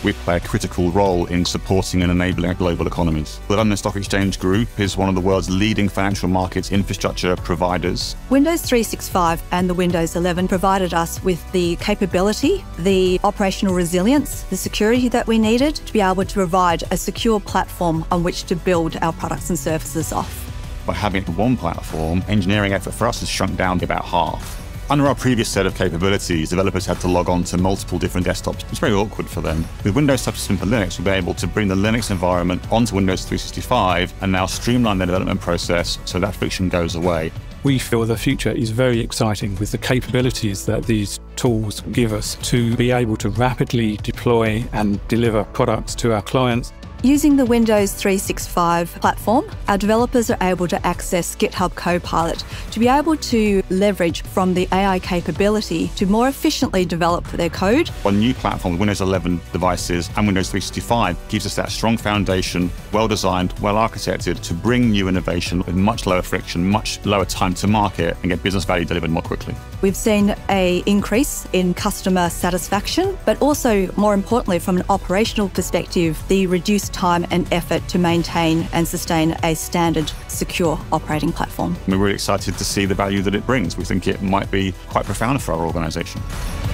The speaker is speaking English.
we play a critical role in supporting and enabling our global economies. The London Stock Exchange Group is one of the world's leading financial markets infrastructure providers. Windows 365 and the Windows 11 provided us with the capability, the operational resilience, the security that we needed to be able to provide a secure platform on which to build our products and services off. By having one platform, engineering effort for us has shrunk down to about half. Under our previous set of capabilities, developers had to log on to multiple different desktops. It's very awkward for them. With Windows Subsystem for Linux, we'll be able to bring the Linux environment onto Windows 365 and now streamline the development process so that friction goes away. We feel the future is very exciting with the capabilities that these tools give us to be able to rapidly deploy and deliver products to our clients. Using the Windows 365 platform, our developers are able to access GitHub Copilot to be able to leverage from the AI capability to more efficiently develop their code. One new platform, Windows 11 devices and Windows 365, gives us that strong foundation, well-designed, well-architected to bring new innovation with much lower friction, much lower time to market and get business value delivered more quickly. We've seen an increase in customer satisfaction, but also, more importantly, from an operational perspective, the reduced time and effort to maintain and sustain a standard, secure operating platform. We're really excited to see the value that it brings. We think it might be quite profound for our organisation.